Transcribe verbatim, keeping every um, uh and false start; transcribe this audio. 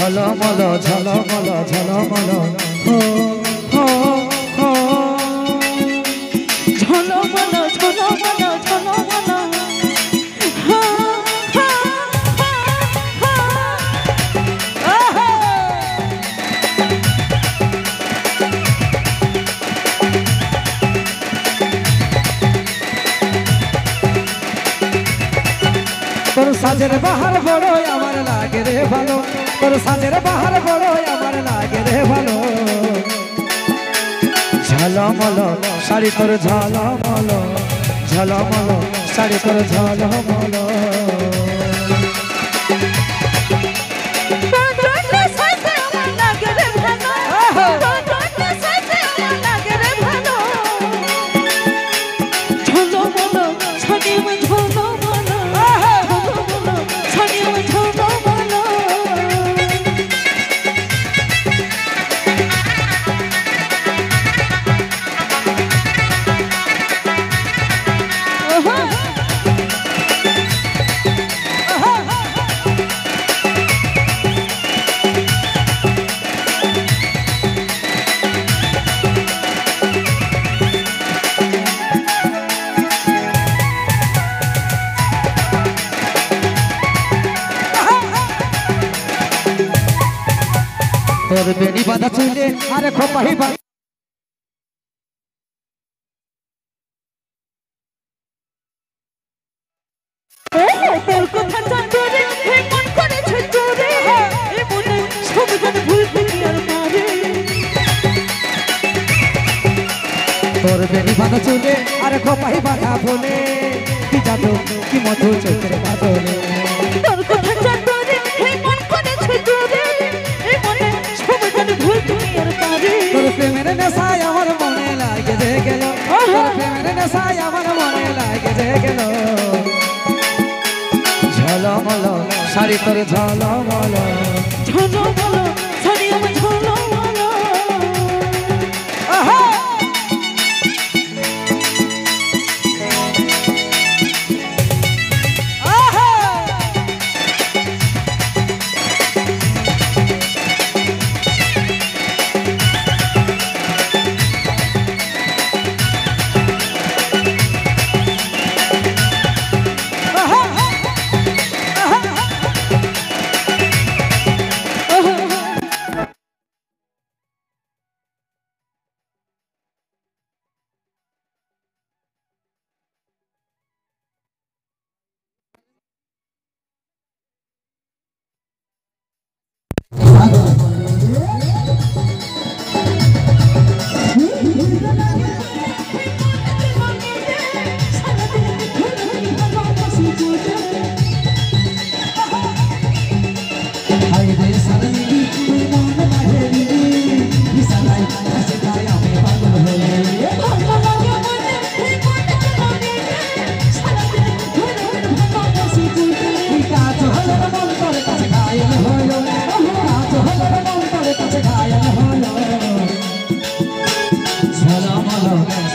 ঝলমল ঝলমল ঝলমল হো হো হো ঝলমল ঝলমল ঝলমল হো হো হো আহা তোর সাজের বাহার বড়ই আমার লাগে রে ভালো তোর সাজের বাহার বড়ই আমার লাগে রে ভালো ঝলমল শাড়ি তোর ঝলমল ঝলমল শাড়ি তোর ঝলমল তোর বেনি বাঁধা চুলে আরে খোপাহি বাঁধা তোর কথা চন্দরে হে মন করেছে চোরে এ মনে সবজন ভুলতে কি আর পারে তোর বেনি বাঁধা চুলে আরে খোপাহি বাঁধা বলে কি জাদু কি মধু চোখের বাদলে তোর কথা চন্দরে হে মন করেছে চোরে এ মনে সবজন ভুলতে কি আর পারে তোর প্রেমের নেশায় আমার মনে লাগে যে গেল তোর প্রেমের নেশায় আমার মনে লাগে যে গেল ঝলমল শাড়ি তোর ঝলমল ঝলমল শাড়ি আমার ঝলমল আহা আহা ঝলমল